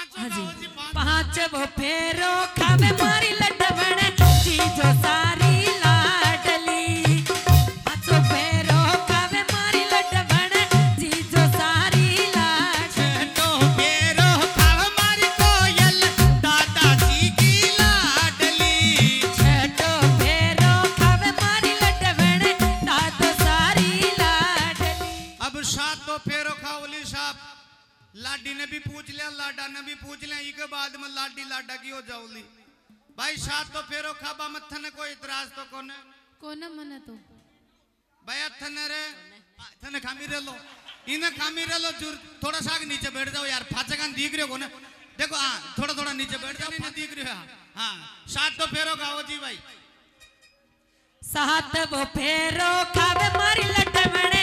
हाँ जी पांच वो फेरो खावे मारी लटवण चीजो सारी लाडली पांचो फेरो खावे मारी लटवण चीजो सारी लाडली छठो फेरो खावे मारी कोयल दादाजी की लाडली छठो फेरो खावे मारी लटवण दादो सारी लाडली। अब सातों फेरो खाओली साहब लाडी ने भी पूछ लिया लाडा ने भी पूछ लिया इसके बाद में लाडी लाडा की हो जाओली भाई सात तो फेरो खाबा मत थने कोई इतराज तो कोने कोना मने तो भाई थने रे थने खामी रे लो इन्हें खामी रे लो जुर थोड़ा सा नीचे बैठ जाओ यार फाचकान दिख रहे हो कोने देखो हाँ थोड़ा थोड़ा नीचे बैठ जाओ नहीं दिख रहे हो हाँ सात तो फेरो खाओ जी भाई सात वो फेरो खावे मारी लटवण